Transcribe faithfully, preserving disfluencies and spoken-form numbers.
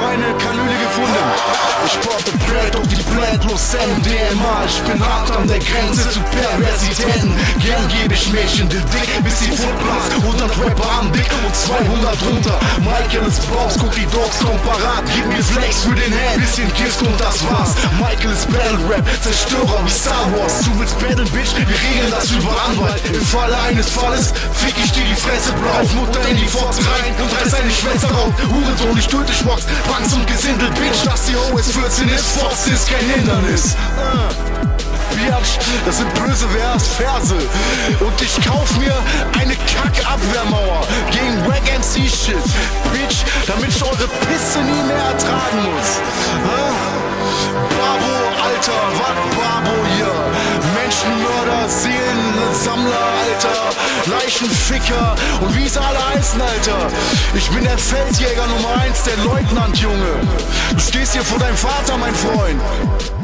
meine Kanüle gefunden. Ich porte Brad auf die Blät, los M D M A. Ich bin hart an der Grenze zu Perversitäten. Gern gebe ich Mädchen den Dick, bis sie Footplatz. hundert Rapper am Dick und zweihundert runter. Michael ist Boss, guck die Dogs, komm parat. Gib mir Flex für den Hand, bisschen Kiss und das war's. Michael ist Battle Rap, Zerstörer wie Star Wars. Du willst Battle, Bitch, wir regeln das über Anwalt. Im Falle eines Falles fick ich dir die Fresse blau. Auf Mutter in die Forts rein und reiß deine Schwester raus. Hurensohn, ich töte Schmucks, Punks und Gesindel, Bitch. Dass die O S vierzehn ist, Forts ist kein Hindernis. uh. Biatz, das sind böse Verse. Und ich kauf mir eine Kack-Abwehrmauer gegen Wack Mcee-Shit, Bitch, damit ich eure Pisse nie mehr ertragen muss. Ha? Bravo, Alter, was Bravo hier? Menschenmörder, Seelensammler, Alter, Leichenficker und wie sie alle heißen, Alter. Ich bin der Feldjäger Nummer eins, der Leutnant, Junge. Du stehst hier vor deinem Vater, mein Freund.